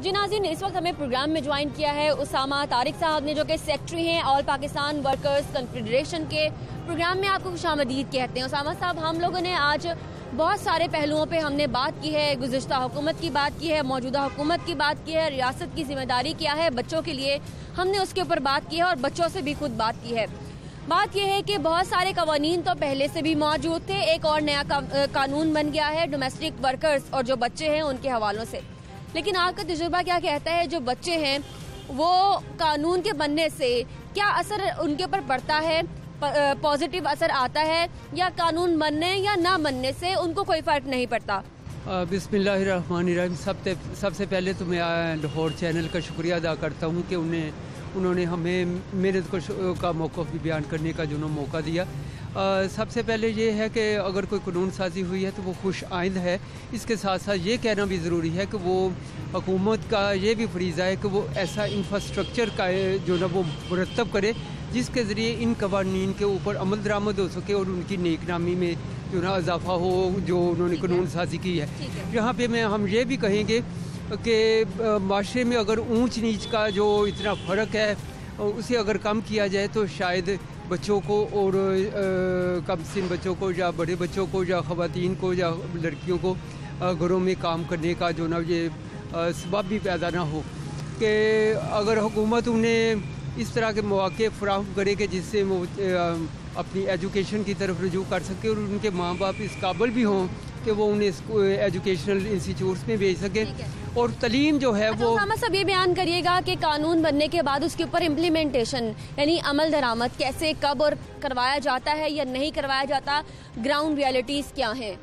जी नाज़रीन, इस वक्त हमें प्रोग्राम में ज्वाइन किया है उसामा तारिक साहब ने, जो कि सेक्रेटरी हैं ऑल पाकिस्तान वर्कर्स कन्फेडरेशन के। प्रोग्राम में आपको खुशामदीद कहते हैं। उसामा साहब, हम लोगों ने आज बहुत सारे पहलुओं पे हमने बात की है। गुज़िश्ता हुकूमत की बात की है, मौजूदा हुकूमत की बात की है, रियासत की जिम्मेदारी क्या है बच्चों के लिए, हमने उसके ऊपर बात की है और बच्चों से भी खुद बात की है। बात यह है कि बहुत सारे कवानीन तो पहले से भी मौजूद थे, एक और नया कानून बन गया है डोमेस्टिक वर्कर्स और जो बच्चे हैं उनके हवालों से। लेकिन आपका तजुर्बा क्या कहता है, जो बच्चे हैं वो कानून के बनने से क्या असर उनके ऊपर पड़ता है, पॉजिटिव असर आता है, या कानून बनने या ना बनने से उनको कोई फर्क नहीं पड़ता? बिस्मिल्लाहिर्रहमानिर्रहीम। सबसे पहले तो मैं लाहौर चैनल का शुक्रिया अदा करता हूँ कि उन्होंने हमें मेरे का मौक़िफ़ भी बयान करने का जो मौका दिया। सबसे पहले ये है कि अगर कोई कानून साजी हुई है तो वो खुश आइंद है। इसके साथ साथ ये कहना भी ज़रूरी है कि वो हुकूमत का ये भी फरीज़ा है कि वो ऐसा इंफ्रास्ट्रक्चर का जो वो मुरतब करे जिसके ज़रिए इन कवानीन के ऊपर अमल दरामद हो सके और उनकी नेक नामी में जो इजाफा हो, जो उन्होंने कानून साजी की है। यहाँ पे हम ये भी कहेंगे कि माशरे में अगर ऊंच नीच का जो इतना फ़र्क है उसे अगर कम किया जाए तो शायद बच्चों को और कम सिन बच्चों को या बड़े बच्चों को या ख़वातीन को या लड़कियों को घरों में काम करने का जो ये सबब भी पैदा ना हो, कि अगर हुकूमत उन्हें इस तरह के मौक़े फराहम करे कि जिससे वो अपनी एजुकेशन की तरफ रुजू कर सके और उनके माँ बाप इस काबिल भी हों कि वो उन्हें एजुकेशनल इंस्टीट्यूट्स में भेज सकें और तलीम जो है वो। उसामा साहब, ये बयान करिएगा कि कानून बनने के बाद उसके ऊपर इम्प्लीमेंटेशन यानी अमल दरामद कैसे, कब और करवाया जाता है या नहीं करवाया जाता, ग्राउंड रियलिटीज़ क्या हैं?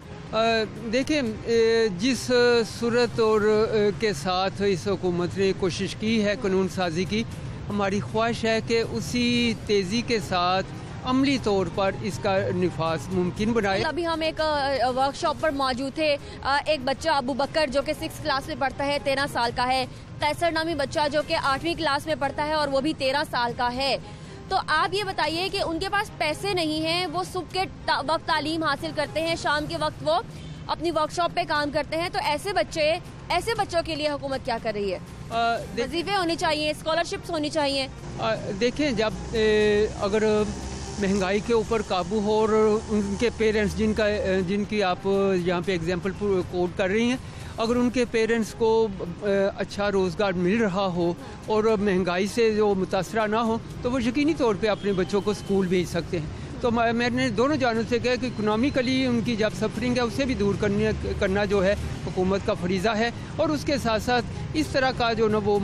देखिए, जिस सूरत और के साथ इस हुकूमत ने कोशिश की है कानून साजी की, हमारी ख्वाहिश है कि उसी तेज़ी के साथ अमली तौर पर इसका निफाज मुमकिन बनाए। अभी हम एक वर्कशॉप पर मौजूद थे। एक बच्चा अबू बकर जो कि 6th क्लास में पढ़ता है, 13 साल का है। कैसर नामी बच्चा जो कि 8वीं क्लास में पढ़ता है और वो भी 13 साल का है। तो आप ये बताइए कि उनके पास पैसे नहीं हैं, वो सुबह के वक्त तालीम हासिल करते हैं, शाम के वक्त वो अपनी वर्कशॉप पे काम करते हैं। तो ऐसे बच्चों के लिए हुकूमत क्या कर रही है? वजीफे होनी चाहिए, स्कॉलरशिप्स होनी चाहिए। देखें, जब अगर महंगाई के ऊपर काबू हो और उनके पेरेंट्स जिनकी आप यहाँ पे एग्जांपल कोट कर रही हैं, अगर उनके पेरेंट्स को अच्छा रोज़गार मिल रहा हो और महंगाई से जो मुतासरा ना हो तो वो यकीनी तौर पे अपने बच्चों को स्कूल भेज सकते हैं। तो मैंने दोनों जानों से कहा कि इकोनॉमिकली उनकी जब सफरिंग है उसे भी दूर करना जो है हुकूमत का फरीज़ा है, और उसके साथ साथ इस तरह का जो वो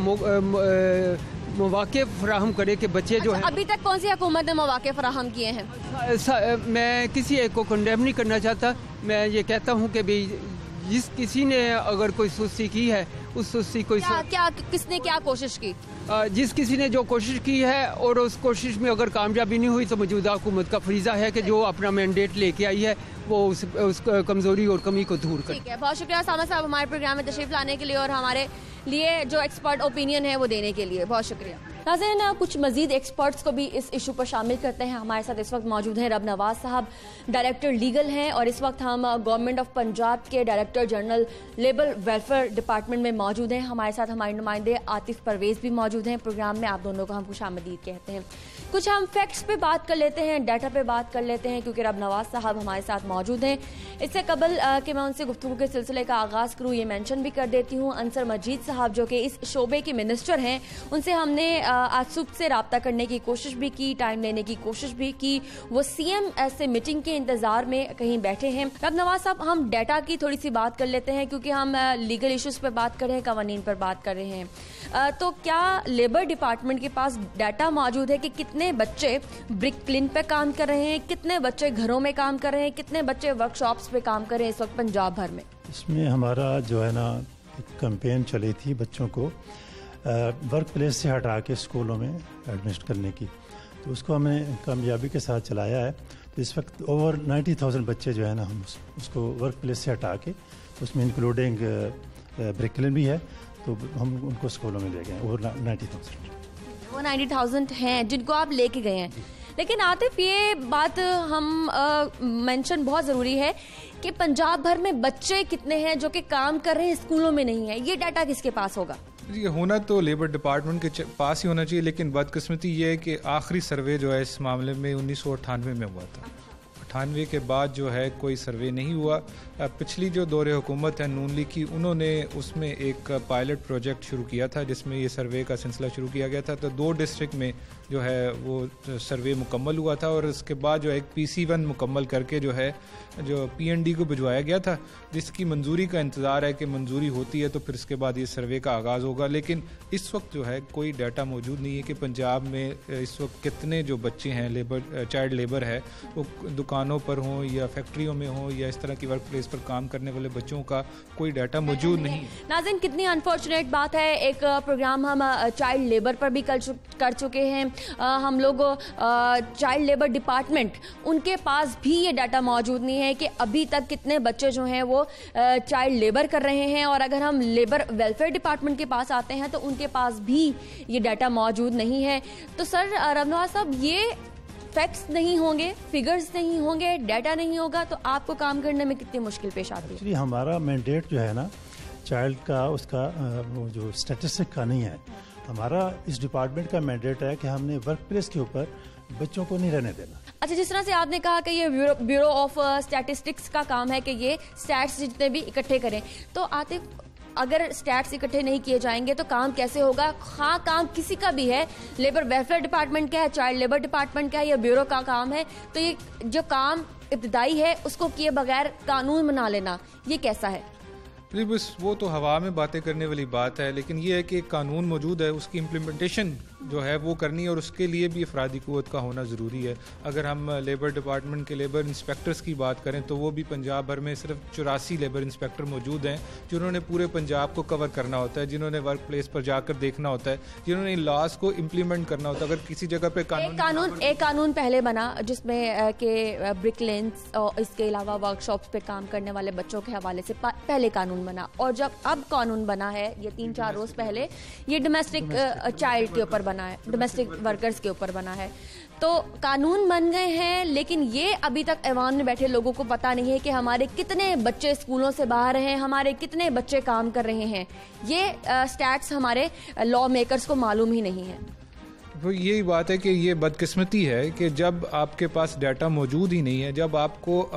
मौक़े फराहम करे कि बच्चे जो है। अभी तक कौन सी हुकूमत ने मौक़े फराहम किए हैं? मैं किसी एक को कंडेम नहीं करना चाहता। मैं ये कहता हूँ कि भाई किसी ने अगर कोई सुस्ती की है, उस सुस्ती को किसने क्या कोशिश की, किसी ने जो कोशिश की है और उस कोशिश में अगर कामयाबी नहीं हुई तो मौजूदा हुकूमत का फरीज़ा है कि जो अपना मैंडेट लेके आई है वो उस कमज़ोरी और कमी को दूर करे। ठीक है, बहुत शुक्रिया उसामा साहब हमारे प्रोग्राम में तशरीफ लाने के लिए और हमारे लिए जो एक्सपर्ट ओपिनियन है वो देने के लिए। बहुत शुक्रिया। नाज़रीन, कुछ मजीद एक्सपर्ट्स को भी इस इशू पर शामिल करते हैं। हमारे साथ इस वक्त मौजूद हैं रब नवाज साहब, डायरेक्टर लीगल हैं, और इस वक्त हम गवर्नमेंट ऑफ पंजाब के director general labour welfare department में मौजूद हैं। हमारे साथ हमारे नुमाइंदे आतिफ परवेज़ भी मौजूद हैं। प्रोग्राम में आप दोनों को हम खुशामदीद कहते हैं। कुछ हम फैक्ट्स पे बात कर लेते हैं, डाटा पे बात कर लेते हैं, क्योंकि रब नवाज साहब हमारे साथ मौजूद हैं। इससे कबल कि मैं उनसे गुफ्तगू के सिलसिले का आगाज़ करूँ, ये मेंशन भी कर देती हूँ, अंसर मजीद साहब जो कि इस शोबे के मिनिस्टर हैं, उनसे हमने आज सुबह से रब्ता करने की कोशिश भी की, टाइम लेने की कोशिश भी की। वो सीएम से मीटिंग के इंतजार में कहीं बैठे हैं। रब नवाज साहब, हम डाटा की थोड़ी सी बात कर लेते हैं, क्योंकि हम लीगल इश्यूज पर बात कर रहे हैं, कवानीन पर बात कर रहे हैं। तो क्या लेबर डिपार्टमेंट के पास डाटा मौजूद है कि कितने बच्चे ब्रिक क्लिन पे काम कर रहे हैं, कितने बच्चे घरों में काम कर रहे हैं, कितने बच्चे वर्कशॉप्स पे काम कर रहे हैं इस वक्त पंजाब भर में? इसमें हमारा जो है ना एक कैंपेन चली थी बच्चों को वर्क प्लेस से हटा के स्कूलों में एडमिशन करने की, तो उसको हमने कामयाबी के साथ चलाया है। तो इस वक्त ओवर 90,000 बच्चे जो है ना हम उसको वर्क प्लेस से हटा के, उसमें इंक्लूडिंग ब्रिकलिन भी है, तो हम उनको स्कूलों में ले गए ओवर 90,000। वो 90,000 हैं जिनको आप लेके गए हैं। लेकिन आतिफ, ये बात हम मेंशन बहुत ज़रूरी है कि पंजाब भर में बच्चे कितने हैं जो कि काम कर रहे हैं, स्कूलों में नहीं है, ये डाटा किसके पास होगा? جی ہونا تو لیبر ڈپارٹمنٹ کے پاس ہی ہونا چاہیے، لیکن بدقسمتی یہ ہے کہ آخری سروے جو ہے اس معاملے میں 1998 میں ہوا تھا. 98 کے بعد جو ہے کوئی سروے نہیں ہوا. پچھلی جو دور حکومت ہے نون لیگ کی، انہوں نے اس میں ایک پائلٹ پروجیکٹ شروع کیا تھا جس میں یہ سروے کا سلسلہ شروع کیا گیا تھا. تو 2 ڈسٹرکٹ میں جو ہے وہ سروے مکمل ہوا تھا، اور اس کے بعد جو ایک PC1 مکمل کر کے جو ہے جو PND کو بھجوایا گیا تھا، جس کی منظوری کا انتظار ہے کہ منظوری ہوتی ہے تو پھر اس کے بعد یہ سروے کا آغاز ہوگا. لیکن اس وقت جو ہے کوئی ڈیٹا موجود نہیں ہے کہ پنجاب میں اس وقت کتنے جو بچے ہیں چائلڈ لیبر ہے، وہ دکانوں پر ہوں یا فیکٹریوں میں ہوں یا اس طرح کی ورک پلیس پر کام کرنے والے بچوں کا کوئی ڈیٹا موجود نہیں. ناظرین کتنی انفارچونیٹ بات ہے. ایک پروگرام ہم چائلڈ لیبر پر بھی کر چکے ہیں. ہم لوگ چائلڈ لیبر ڈپارٹمنٹ ان کے پاس بھی یہ ڈیٹا موجود نہیں ہے کہ ابھی تک کتنے بچے جو ہیں وہ چائلڈ لیبر کر رہے ہیں. اور اگر ہم لیبر ویلفیئر ڈپارٹمنٹ کے پاس آتے ہیں تو ان کے پاس بھی یہ ڈیٹا موجود نہیں ہے. تو سر رب نواز صاحب، یہ فیکٹس نہیں ہوں گے، فگرز نہیں ہوں گے، ڈیٹا نہیں ہوگا تو آپ کو کام کرنے میں کتنی مشکل پیش آتی ہے؟ ہمارا مینڈیٹ جو ہے نا چائلڈ کا، اس کا وہ جو اسٹیٹسٹک کا نہیں ہے. ہمارا اس ڈپارٹمنٹ کا مینڈیٹ ہے کہ ہم نے ورک پلیس کے اوپر بچوں کو نہیں رہنے دینا. اچھا، جس طرح سے آپ نے کہا کہ یہ بیورو آف اسٹیٹسٹکس کا کام ہے کہ یہ اسٹیٹس جتنے بھی اکٹھے کریں، تو عاطف اگر اسٹیٹس اکٹھے نہیں کیے جائیں گے تو کام کیسے ہوگا؟ خواہ کام کسی کا بھی ہے، لیبر ویلفیئر ڈپارٹمنٹ کا ہے، چائلڈ لیبر ڈپارٹمنٹ کا ہے یا بیورو کا کام ہے، تو یہ جو کام ابتدائی ہے اس کو کیے بغیر قانون بنا لینا، یہ کیسا ہے؟ جی بس وہ تو ہوا میں باتیں کرنے والی بات ہے، لیکن یہ ہے کہ قانون موجود ہے، اس کی امپلیمنٹیشن جو ہے وہ کرنی ہے، اور اس کے لیے بھی افرادی قوت کا ہونا ضروری ہے. اگر ہم لیبر ڈپارٹمنٹ کے لیبر انسپیکٹرز کی بات کریں تو وہ بھی پنجاب بھر میں صرف 84 لیبر انسپیکٹر موجود ہیں جنہوں نے پورے پنجاب کو کور کرنا ہوتا ہے، جنہوں نے ورک پلیس پر جا کر دیکھنا ہوتا ہے، جنہوں نے لاز کو امپلیمنٹ کرنا ہوتا ہے. اگر کسی جگہ پہ ایک قانون پہلے بنا جس میں کہ برک لینس اور اس کے علاوہ ورک شاپس پہ کام کرنے والے بچوں کے حوالے سے پہلے قانون بنا، اور جب اب قانون بنا ہے یہ 3-4 روز پہلے، یہ ڈومیسٹک چائلڈ کے اوپر بنا ہے، ڈومیسٹک ورکرز کے اوپر بنا ہے. تو قانون بن گئے ہیں، لیکن یہ ابھی تک ایوان میں بیٹھے لوگوں کو پتا نہیں ہے کہ ہمارے کتنے بچے اسکولوں سے باہر ہیں، ہمارے کتنے بچے کام کر رہے ہیں. یہ اسٹیٹس ہمارے لا میکرز کو معلوم ہی نہیں ہے. تو یہی بات ہے کہ یہ بدقسمتی ہے کہ جب آپ کے پاس ڈیٹا موجود ہی نہیں ہے، جب آپ کو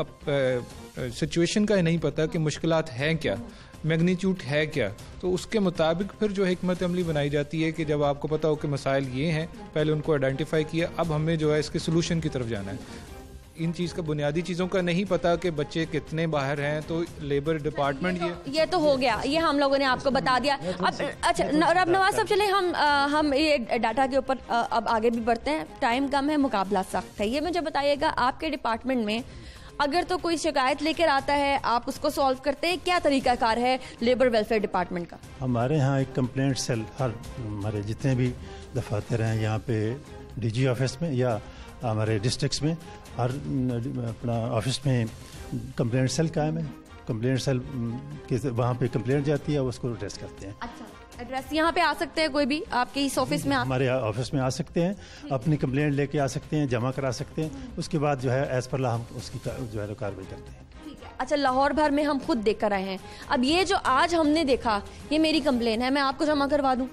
سچویشن کا نہیں پتا کہ مشکلات ہیں کیا، میگنیچیوڈ ہے کیا، تو اس کے مطابق پھر جو حکمت عملی بنائی جاتی ہے کہ جب آپ کو پتا ہو کہ مسائل یہ ہیں، پہلے ان کو آئیڈینٹیفائی کیا، اب ہمیں جو ہے اس کے سلوشن کی طرف جانا ہے. ان چیز کا بنیادی چیزوں کا نہیں پتا کہ بچے کتنے باہر ہیں، تو لیبر ڈپارٹمنٹ یہ تو ہو گیا، یہ ہم لوگوں نے آپ کو بتا دیا. اب اچھا رب نواز صاحب، چلے ہم یہ ڈاٹا کے اوپر اب آگے بھی بڑھتے ہیں، ٹائم کم ہے، مقابلہ سخت ہے. یہ مجھے بتائیے گا آپ کے ڈپارٹمنٹ میں اگر تو کوئی شکایت لے کر آتا ہے آپ اس کو سالو کرتے ہیں، کیا طریقہ کار ہے لیبر ویلفیئر ڈپارٹمنٹ کا؟ ہمارے ہاں ایک کمپلینٹ سیل، ہر ہمارے جتنے بھی دفاتر ہیں یہاں پہ DG آفس میں یا ہمارے ڈسٹرکٹس میں، ہر اپنا آفس میں کمپلینٹ سیل قائم ہے. کمپلینٹ سیل وہاں پہ کمپلینٹ جاتی ہے، اس کو ایڈریس کرتے ہیں. اچھا، ایڈریس یہاں پہ آ سکتے ہیں کوئی بھی آپ کے اس آفس میں؟ ہمارے آفس میں آ سکتے ہیں، اپنی کمپلینٹ لے کے آ سکتے ہیں، جمع کرا سکتے ہیں، اس کے بعد جو ہے ایز پر لا ہم اس کی جو ہے کارروائی کرتے ہیں. اچھا، لاہور بھر میں ہم خود دیکھ کر آئے ہیں. اب یہ جو آج ہم نے دیکھا، یہ میری کمپلین ہے، میں آپ کو جمع کروا دوں؟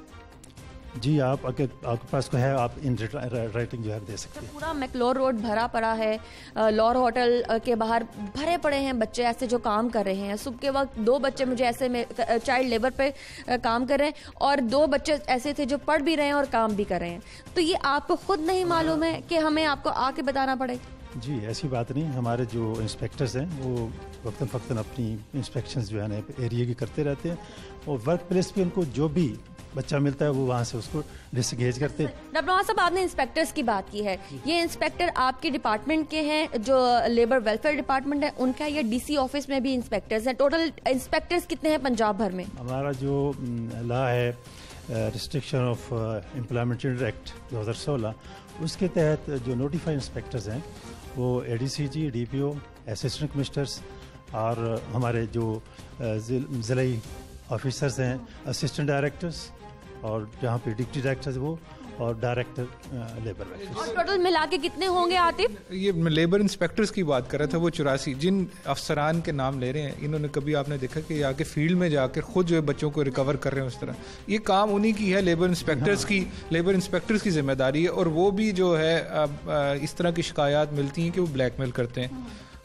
جی، آپ اگر آپ کے پاس کوئی ہے آپ ان رائٹنگ جو ہے دے سکتے ہیں. پورا میکلور روڈ بھرا پڑا ہے، لور ہوٹل کے باہر بھرے پڑے ہیں بچے ایسے جو کام کر رہے ہیں. صبح کے وقت 2 بچے مجھے ایسے میں چائلڈ لیبر پہ کام کر رہے ہیں، اور 2 بچے ایسے تھے جو پڑھ بھی رہے ہیں اور کام بھی کر رہے ہیں. تو یہ آپ کو خود نہیں معلوم ہے کہ ہمیں آپ کو آ کے بتانا پڑے؟ جی ایسی بات نہیں، ہمارے جو انسپیکٹرز ہیں وہ وقتاً فوقتاً اپنی انسپیکشنز جو ہے نا ایریا کی کرتے رہتے ہیں، اور ورک پلیس پہ ان کو جو بھی بچہ ملتا ہے وہ وہاں سے اس کو ڈس انگیج کرتے ہیں. ڈاکٹر نواز صاحب، آپ نے انسپیکٹرز کی بات کی ہے، یہ انسپیکٹر آپ کے ڈپارٹمنٹ کے ہیں جو لیبر ویلفیئر ڈپارٹمنٹ ہے ان کا، یا DC آفس میں بھی انسپیکٹرز ہیں؟ ٹوٹل انسپیکٹرز کتنے ہیں پنجاب بھر میں؟ ہمارا جو لا ہے ریسٹرکشن آف امپلائمنٹ ایکٹ 2016، اس کے تحت جو نوٹیفائی انسپیکٹرز ہیں وہ ADCG، DPO، اسسٹنٹ کمشنرز، اور ہمارے جو ضلعی آفیسرز ہیں، اسسٹنٹ ڈائریکٹرز، اور جہاں پہ ڈپٹی ڈائریکٹرز وہ، اور ڈائریکٹر لیبر ویلفیئر. اور ٹوٹل ملا کے کتنے ہوں گے عاطف؟ یہ لیبر انسپیکٹرز کی بات کر رہا تھا, وہ 84 جن افسران کے نام لے رہے ہیں, انہوں نے کبھی آپ نے دیکھا کہ آ کے فیلڈ میں جا کے خود جو ہے بچوں کو ریکور کر رہے ہیں اس طرح؟ یہ کام انہی کی ہے, لیبر انسپیکٹرز کی ذمہ داری ہے, اور وہ بھی جو ہے اس طرح کی شکایات ملتی ہیں کہ وہ بلیک میل کرتے ہیں,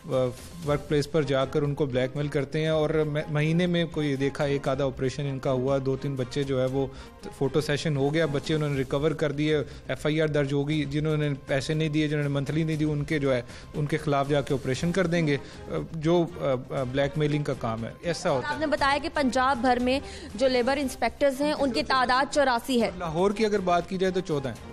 ورک پلیس پر جا کر ان کو بلیک میل کرتے ہیں. اور مہینے میں کوئی دیکھا ایک آدھا آپریشن ان کا ہوا, 2-3 بچے جو ہے وہ فوٹو سیشن ہو گیا, بچے انہوں نے ریکور کر دیے, FIR درج ہوگی, جنہوں نے پیسے نہیں دیے, جنہوں نے منتھلی نہیں دی, ان کے جو ہے ان کے خلاف جا کے آپریشن کر دیں گے, جو بلیک میلنگ کا کام ہے. ایسا ہوتا ہے. آپ نے بتایا کہ پنجاب بھر میں جو لیبر انسپیکٹرز ہیں ان کی تعداد 84 ہے. لاہور کی اگر بات کی جائے تو 14 ہیں.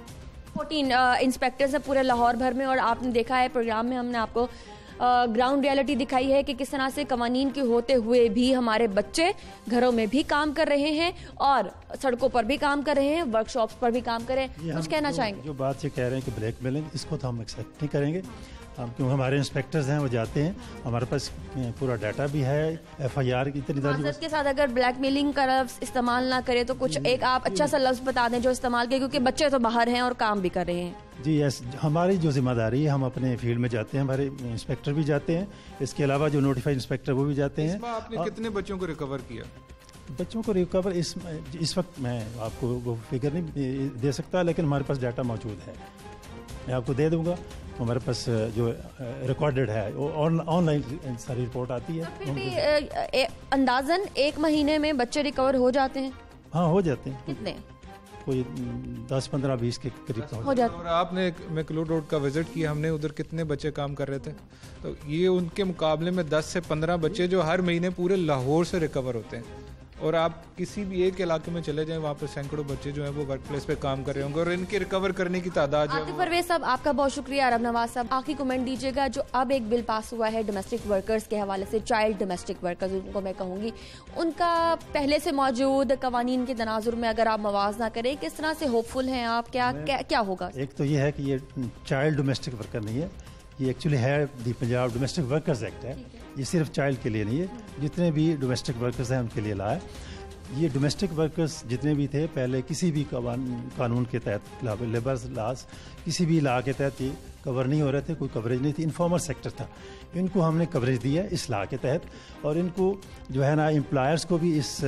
14 انسپیکٹرز ہیں پورے لاہور بھر میں. اور آپ نے دیکھا ہے پروگرام میں ہم نے آپ کو گراؤنڈ ریالٹی دکھائی ہے کہ کس طرح سے قوانین کے ہوتے ہوئے بھی ہمارے بچے گھروں میں بھی کام کر رہے ہیں اور سڑکوں پر بھی کام کر رہے ہیں, ورک شاپس پر بھی کام کر رہے ہیں. کچھ کہنا چاہیں گے؟ جو بات یہ کہہ رہے ہیں کہ بلیک میلنگ, اس کو تو ہم ایکسیپٹ نہیں کریں گے, کیونکہ ہمارے انسپیکٹرز ہیں وہ جاتے ہیں, ہمارے پاس پورا ڈیٹا بھی ہے, FIR کی اتنی درج کے ساتھ. اگر بلیک میلنگ کا لفظ استعمال نہ کرے تو کچھ ایک آپ اچھا سا لفظ بتا دیں جو استعمال کرے, کیونکہ بچے تو باہر ہیں اور کام بھی کر رہے ہیں. جی یس, ہماری جو ذمہ داری ہے, ہم اپنے فیلڈ میں جاتے ہیں, ہمارے انسپیکٹر بھی جاتے ہیں, اس کے علاوہ جو نوٹیفائڈ انسپیکٹر وہ بھی جاتے ہیں. آپ نے کتنے بچوں کو ریکور کیا؟ بچوں کو ریکور اس وقت میں آپ کو وہ فگر نہیں دے سکتا, لیکن ہمارے پاس ڈیٹا موجود ہے, میں آپ کو دے دوں گا. ہمارے پاس جو ریکارڈڈ ہے وہ آن لائن ساری رپورٹ آتی ہے. پھر بھی اندازاً ایک مہینے میں بچے ریکور ہو جاتے ہیں؟ ہاں ہو جاتے ہیں. کتنے؟ کوئی 10-15-20 کے قریب ہو جاتے. اور آپ نے میکلوڈ روڈ کا وزٹ کیا, ہم نے ادھر کتنے بچے کام کر رہے تھے, تو یہ ان کے مقابلے میں 10 سے 15 بچے جو ہر مہینے پورے لاہور سے ریکور ہوتے ہیں. اور آپ کسی بھی ایک علاقے میں چلے جائیں, وہاں پر سینکڑوں بچے جو ہیں وہ ورک پلیس پہ کام کر رہے ہوں گے, اور ان کے ریکور کرنے کی تعداد جو ہے. عاطف پرویز صاحب آپ کا بہت شکریہ. عرب نواز صاحب آخری کمنٹ دیجیے گا. جو اب ایک بل پاس ہوا ہے ڈومیسٹک ورکرز کے حوالے سے, چائلڈ ڈومیسٹک ورکرز ان کو میں کہوں گی, ان کا پہلے سے موجود قوانین کے تناظر میں اگر آپ موازنہ کریں, کس طرح سے ہوپ فل ہیں آپ, کیا ہوگا؟ ایک تو یہ ہے کہ یہ چائلڈ ڈومیسٹک ورکر نہیں ہے, یہ ایکچولی ہے the Punjab domestic workers act ہے. یہ صرف چائلڈ کے لیے نہیں ہے, جتنے بھی ڈومیسٹک ورکرز ہیں ان کے لیے لایا. یہ ڈومیسٹک ورکرز جتنے بھی تھے پہلے کسی بھی قانون کے تحت, لیبر لاز کسی بھی لا کے تحت یہ کور نہیں ہو رہے تھے, کوئی کوریج نہیں تھی, انفارمل سیکٹر تھا. ان کو ہم نے کوریج دی ہے اس لا کے تحت, اور ان کو جو ہے نا امپلائرز کو بھی اس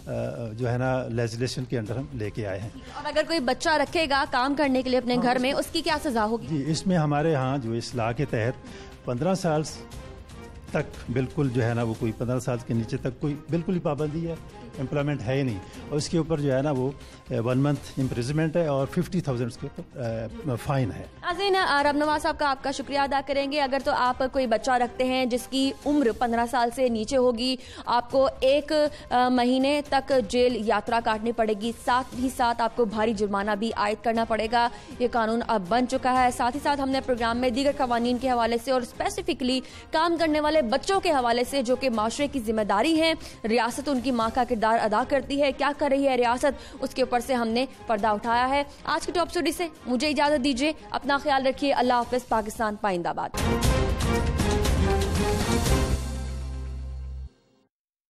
جو ہے نا لیجسلیشن کے انڈر ہم لے کے آئے ہیں. اور اگر کوئی بچہ رکھے گا کام کرنے کے لیے اپنے گھر میں, اس کی کیا سزا ہوگی؟ جی اس میں ہمارے ہاں جو اس لا کے تحت 15 سال تک بالکل جو ہے نا وہ کوئی 15 سال کے نیچے تک کوئی بالکل ہی پابندی ہے, امپلائمنٹ ہے ہی نہیں, اور اس کے اوپر جو ہے نا وہ 1 منتھ امپریزمنٹ ہے اور 50,000 کے اوپر فائن ہے. ناظرین عرب نواز صاحب کا آپ کا شکریہ ادا کریں گے. اگر تو آپ کوئی بچہ رکھتے ہیں جس کی عمر 15 سال سے نیچے ہوگی, آپ کو 1 مہینے تک جیل یاترا کاٹنی پڑے گی, ساتھ ہی ساتھ آپ کو بھاری جرمانہ بھی عائد کرنا پڑے گا. یہ قانون اب بن چکا ہے. ساتھ ہی ساتھ ہم نے پروگرام میں دیگر قوانین کے حوالے سے اور اسپیسیفکلی کام کرنے والے بچوں کے حوالے سے, جو کہ معاشرے کی ذمہ داری ہے, ریاست ان کی ماں کا کردار ادا کرتی ہے, کیا کر رہی ہے ریاست, اس کے اوپر سے ہم نے پردہ اٹھایا ہے. آج کی ٹاپ اسٹوڈی سے مجھے اجازت دیجیے, اپنا خیال رکھیے. اللہ حافظ. پاکستان پائندہ باد.